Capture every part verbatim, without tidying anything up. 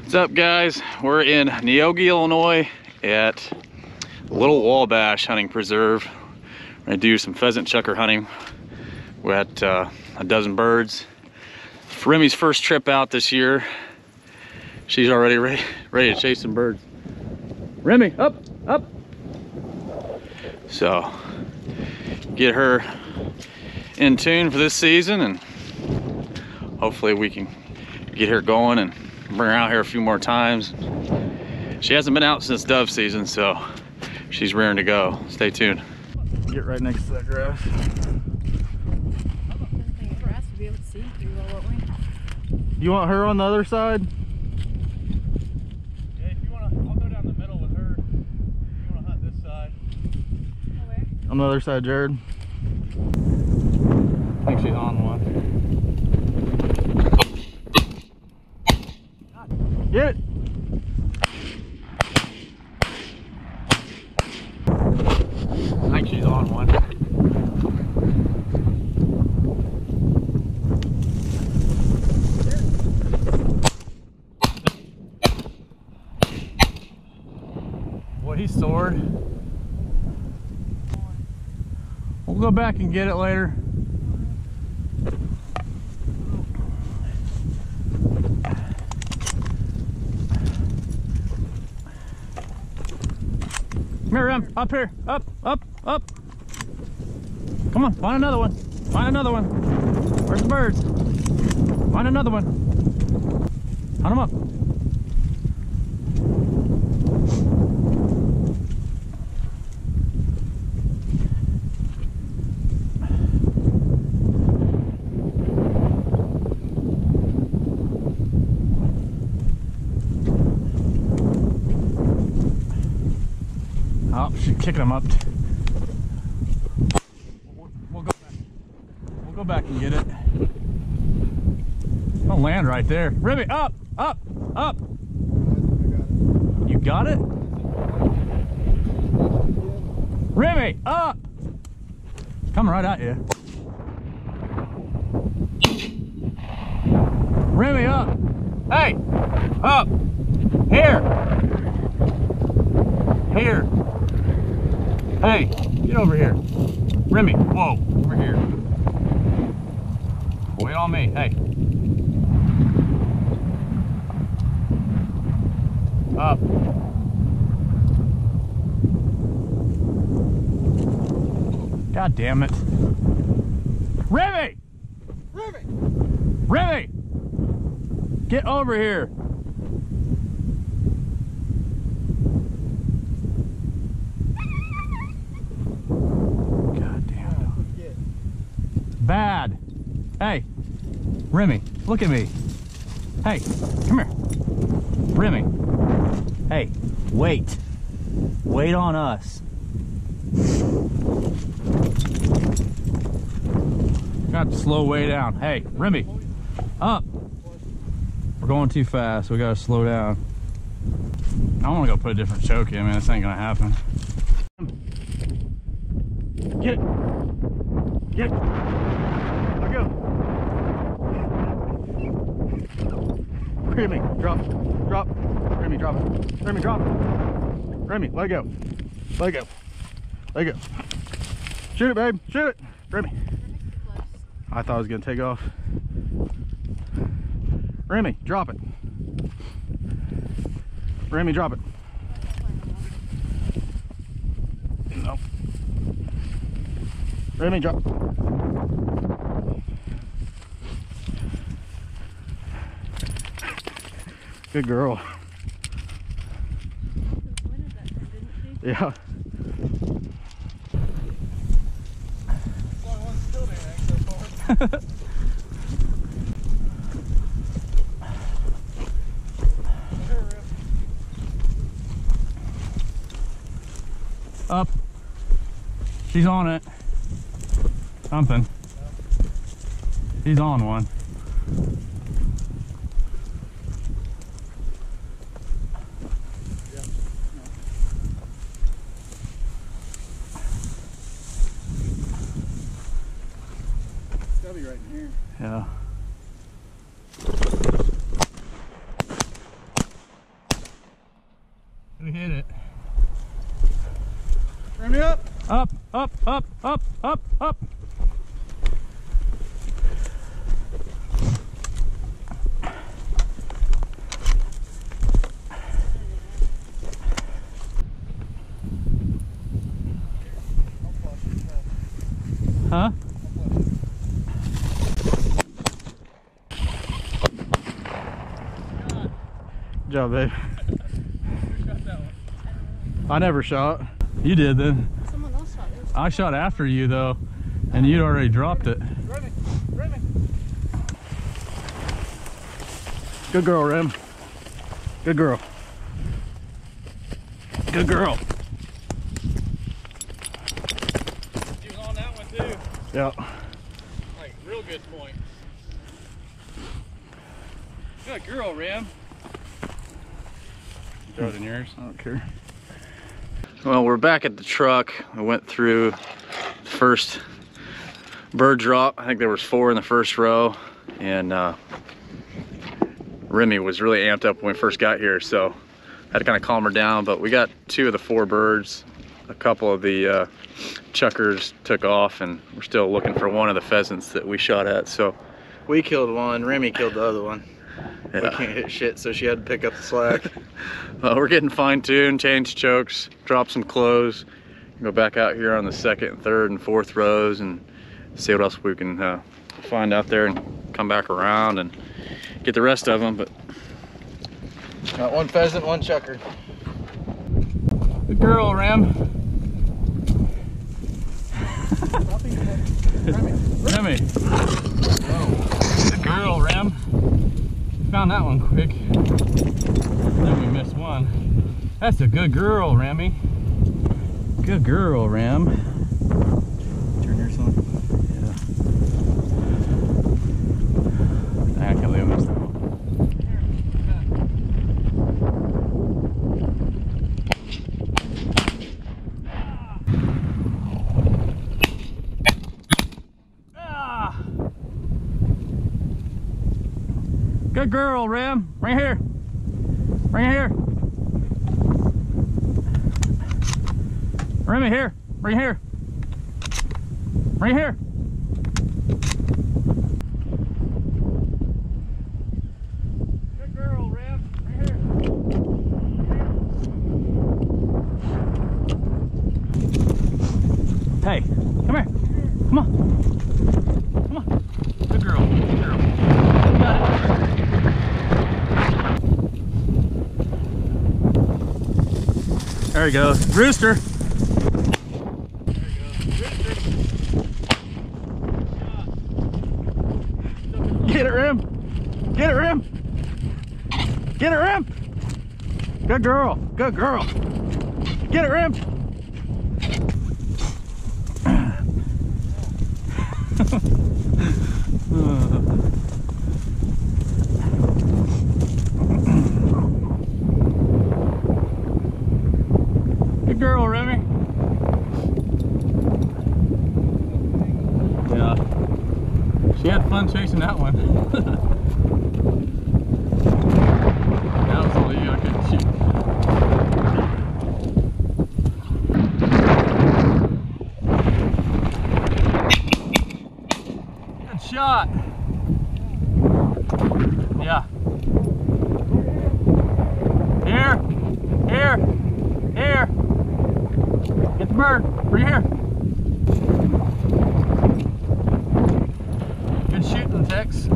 What's up, guys? We're in Neogi, Illinois at Little Wabash Hunting Preserve. We're gonna do some pheasant chucker hunting. We're at uh, a dozen birds. For Remy's first trip out this year. She's already ready, ready to chase some birds. Remy, up, up. So, get her in tune for this season, and hopefully we can get her going and bring her out here a few more times. She hasn't been out since dove season, so she's rearing to go. Stay tuned. Get right next to that grass. Grass to be able to see pretty well, won't we? You want her on the other side? Yeah, if you want to, I'll go down the middle with her. If you want to hunt this side. Where? On the other side, Jared. I think she's on one. Get it! I think she's on one. Boy, he soared. We'll go back and get it later. Come here, Rem. Up here. Up, up, up. Come on, find another one. Find another one. Where's the birds? Find another one. Hunt them up. Oh, she's kicking them up. We'll go back. We'll go back and get it. I'll land right there. Remy, up, up, up. You got it? Remy, up. Coming right at you. Remy, up. Hey, up. Here. Here. Hey, get over here. Remy, whoa, over here. Wait on me, hey. Up. God damn it. Remy! Remy! Remy! Get over here. Bad. Hey, Remy, look at me. Hey, come here. Remy. Hey, wait. Wait on us. Got to slow way down. Hey, Remy, up. We're going too fast. We gotta slow down. I want to go put a different choke in, man. This ain't gonna happen. Get. Get. Let go. Remy, drop. Drop. Remy, drop it. Remy, drop it. Remy, let go. Let go. Let go. Shoot it, babe. Shoot it. Remy. I thought I was going to take off. Remy, drop it. Remy, drop it. No. Remy, drop. Good girl. Yeah. Up. She's on it. Something. He's on one. It's gotta be right in here. Yeah. We hit it. Ram me up. Up, up, up, up, up, up. Huh? Good job, babe. I never shot. You did then. Someone else shot it. I shot after you though, and you'd already dropped it. Remy, Remy. Good girl, Rim. Good girl. Good girl. He was on that one too. Yeah. Like real good point. Good girl, Ram. Throw it in yours. I don't care. Well, we're back at the truck. I went through the first bird drop. I think there was four in the first row, and uh, Remy was really amped up when we first got here, so I had to kind of calm her down. But we got two of the four birds. A couple of the uh, chuckers took off, and we're still looking for one of the pheasants that we shot at. So we killed one, Remy killed the other one. yeah. We can't hit shit, so she had to pick up the slack. Well, we're getting fine-tuned, change chokes, drop some clothes, go back out here on the second, third, and fourth rows and see what else we can uh, find out there, and come back around and get the rest of them. But Got one pheasant, one chucker. Good girl, Ram. Remy. Good girl, Ram. Found that one quick. Then we missed one. That's a good girl, Remy. Good girl, Ram. Turn yours on. Yeah. I can't believe I missed that one. Ah. Good girl, Ram. Right here. Right here. Remy, here. Right here. Right here. Good girl, Ram. Right here. Hey, come here. Come on. Come on. Good girl. Good girl. You got it. There he goes. Rooster. Get it, Rim. Get it, Rim. Get it, Rim. Good girl. Good girl. Get it, Rim. Good girl, Remy. Yeah. She had fun chasing that one. That was all you, I couldn't shoot. Good shot. Yeah. Here. Here. Here. Get the bird. Right here. Good shooting, Tex.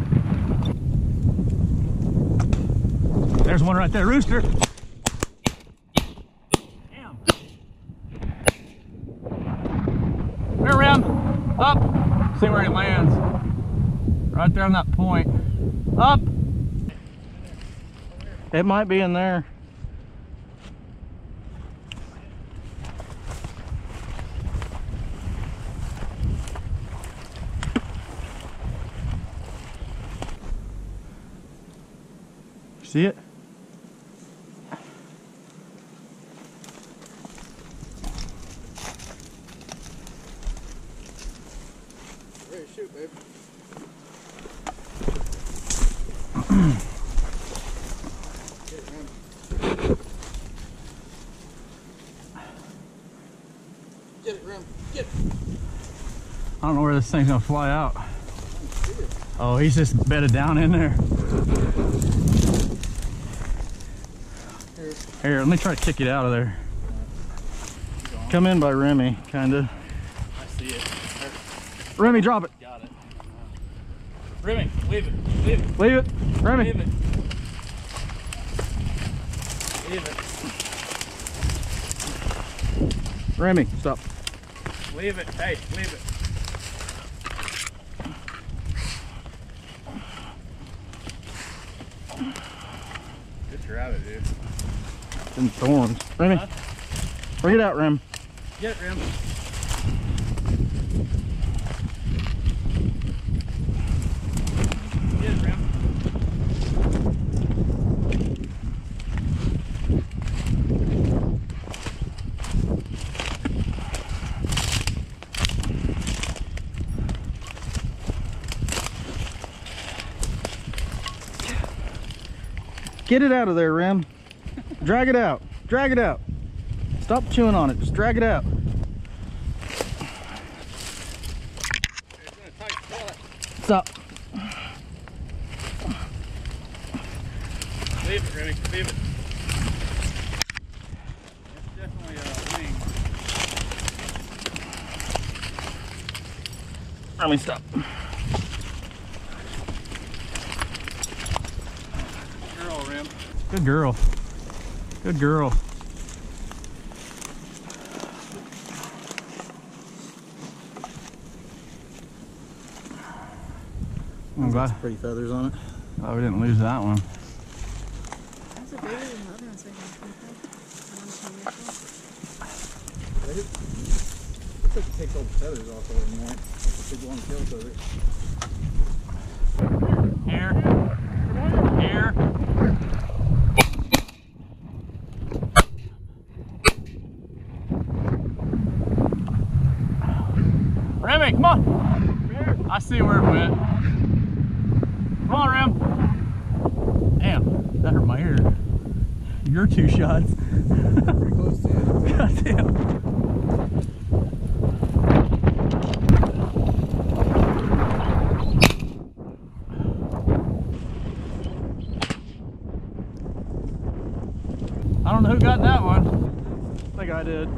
There's one right there, Rooster. Damn. Here, Ram. Up. See where he lands. Right there on that point. Up. It might be in there. See it? Ready to shoot, babe. I don't know where this thing's gonna fly out. Oh, he's just bedded down in there. Here, let me try to kick it out of there. Come in by Remy, kinda. I see it. Remy, drop it. Got it. Remy, leave it. Leave it. Leave it. Remy. Leave it. Leave it. Remy, stop. Leave it. Hey, leave it. Good rabbit, dude. In thorns. Remy. Huh? Bring it out, Rem. Get it, Rem. Get it, Rem. Get it out of there, Rem. Drag it out. Drag it out. Stop chewing on it. Just drag it out. Stop. Leave it, Remy. Leave it. It's definitely a wing. Remy, stop. Girl, Rem. Good girl. Good girl. I'm glad, Pretty feathers on it. glad we didn't lose that one. That's a bigger than the other ones. Looks like it takes all the feathers off of it more. That's a big long tail feather. Here. Here. Remy, come on. I see where it went. Come on, Rem. Damn, that hurt my ear. Your two shots. Pretty close to it. God damn. I don't know who got that one. I think I did.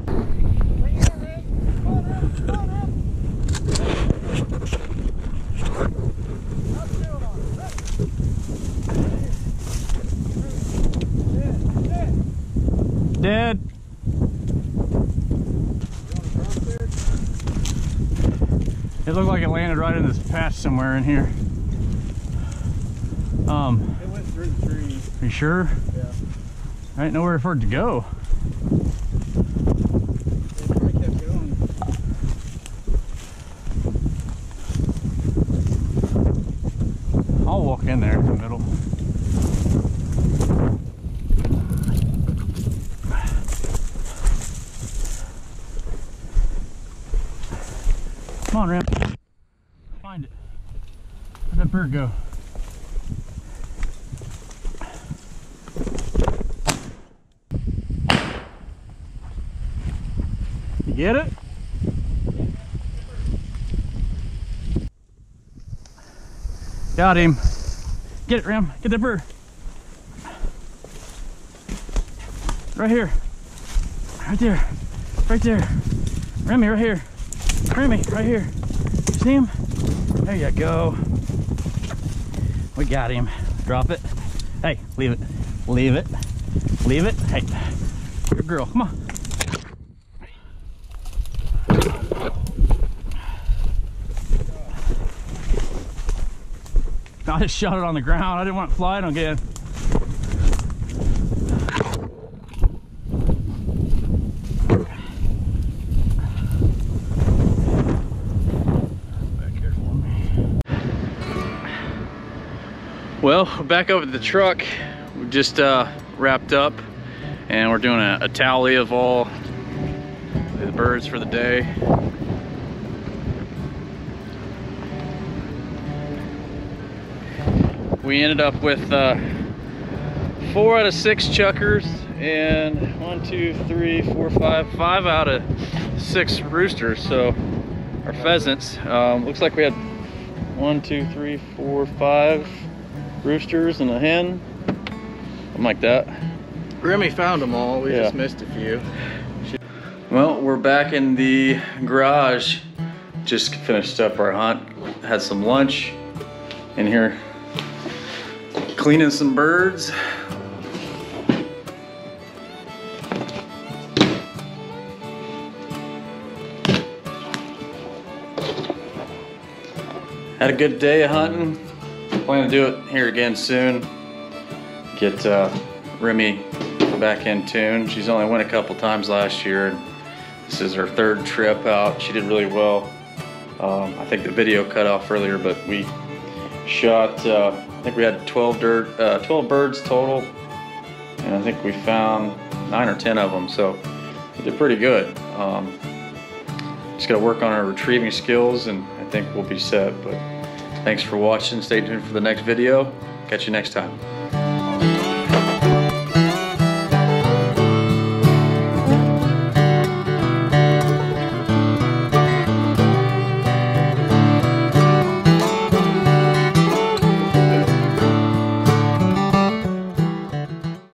Dead. It looked like it landed right in this patch somewhere in here. Um, It went through the trees. are you sure? Yeah. I ain't nowhere for it to go. It probably kept going. I'll walk in there in the middle. Come on, Ram. Find it. Where'd that bird go? You get it? Got him. Get it, Ram. Get that bird. Right here. Right there. Right there. Remy, right here. Remy, right here. See him? There you go. We got him. Drop it. Hey, leave it. Leave it. Leave it. Hey, good girl. Come on. I just shot it on the ground. I didn't want it flying again. Well, we're back over at the truck. We just uh, wrapped up and we're doing a, a tally of all the birds for the day. We ended up with uh, four out of six chuckers, and one, two, three, four, five, five out of six roosters. So our pheasants, um, looks like we had one, two, three, four, five roosters and a hen, something like that. Remy found them all. We Yeah. just missed a few. Well, we're back in the garage. Just finished up our hunt. Had some lunch in here, cleaning some birds. Had a good day of hunting. Plan to do it here again soon. Get uh, Remy back in tune. She's only went a couple times last year. And this is her third trip out. She did really well. Um, I think the video cut off earlier, but we shot, uh, I think we had twelve, dirt, uh, twelve birds total. And I think we found nine or ten of them, so we did pretty good. Um, just gotta work on our retrieving skills and I think we'll be set. But thanks for watching. Stay tuned for the next video. Catch you next time.